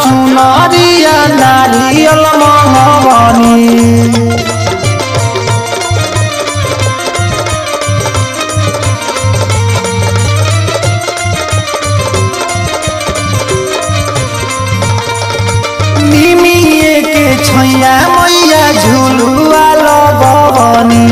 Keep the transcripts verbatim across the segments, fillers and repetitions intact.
चुनरिया नारियल मंगवनी निमिए के छैया मैया झुलुआ लगवनी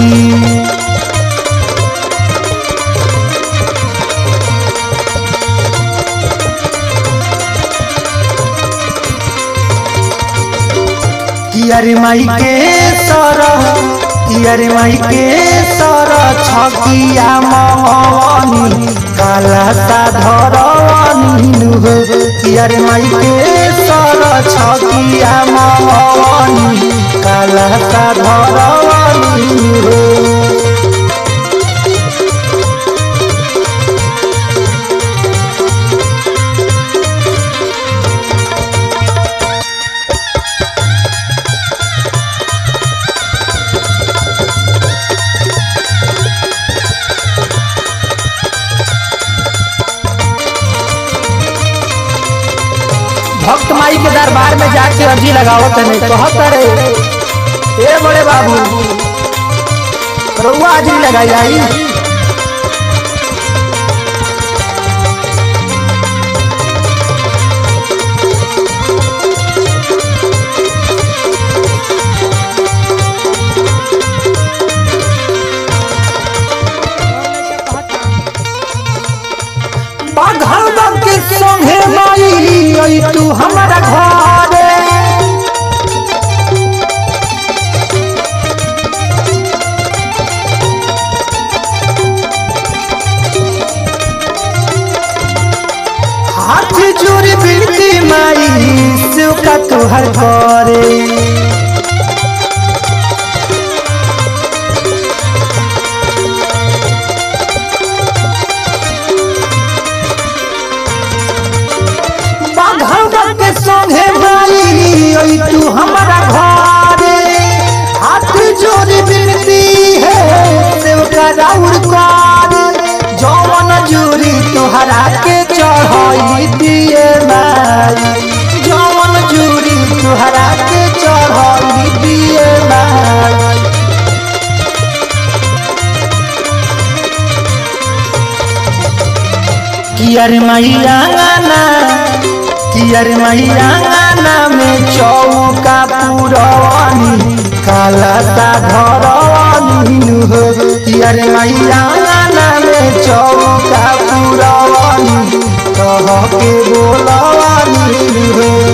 कियारी माई के सर कियारी माई के सर छकिया मंगवनी काला सा धरवनी कियारी माई के सर छकिया मंगवनी काला सा धरवनी भक्त माई के दरबार में जाके अर्जी लगावत नहीं कहत रे ए बड़े बाबू रउआ अर्जी लगाई आई बाघल के संगे माई तू हमारा घरे हाथ जोड़ी बिनती माई से का तुहर करे संगे माई तू हमारा घरे हाथ जोड़ी बिनती है सेवका राउर कर जौवन जूरी तुहरा के चढ़ाई दिए माई जौवन जूरी तुहरा के चढ़ाई दिए माई कियारी माई आंगना कियारी माई आंगना में चौका पुरवनी काला सा धरवनी कियारी माई आंगना में चौका पुरवनी कह के बोलवनी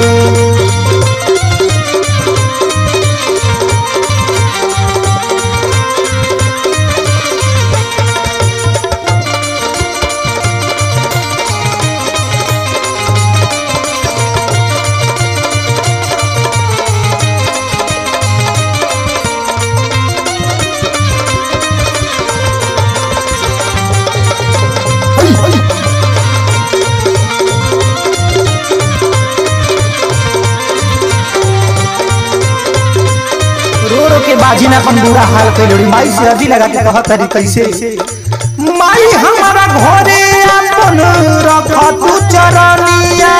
के बाजी ना अपन बुरा हाल कैलोड़ी माई से अर्जी लगा के कहत तरी कैसे माई हमारा घरे अपन रख तू चरनिया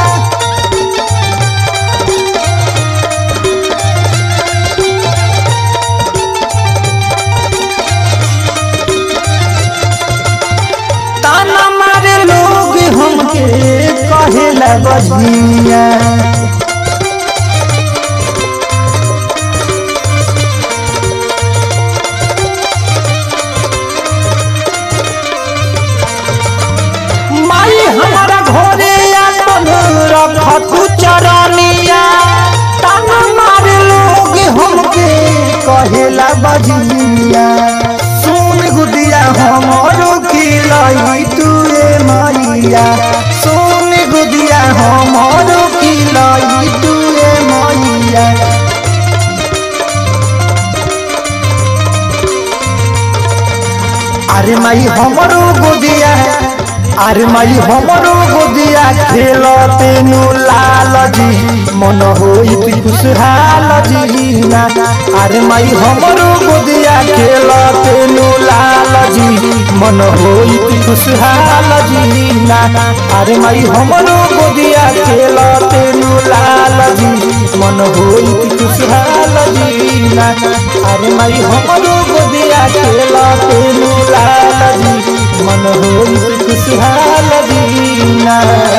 ताना मारे लोग हमके कहेला बजनिया हमारा घरे अपन रख चरनिया ताना मारे लोग हमके कहेला बजनिया सुन गुदिया हमरो खिलाई तू मैया सुन गुदिया हमरो खिलाई तू मैया अरे माई हमरो गुदिया अरे माई हमरो गोदिया खेलते नु लाल जी मन होई तू खुशहाल जी ना अरे माई हमरो गोदिया खेलते नु लाल जी मन होई तू खुशहाल जी। जीना अरे माई हमरो गोदिया खेलते नु लाल जी मन होई खुशहाल जीना अरे माई हमरो गोदिया खेलते नु लाल जी मन होई खुशहाल जीना।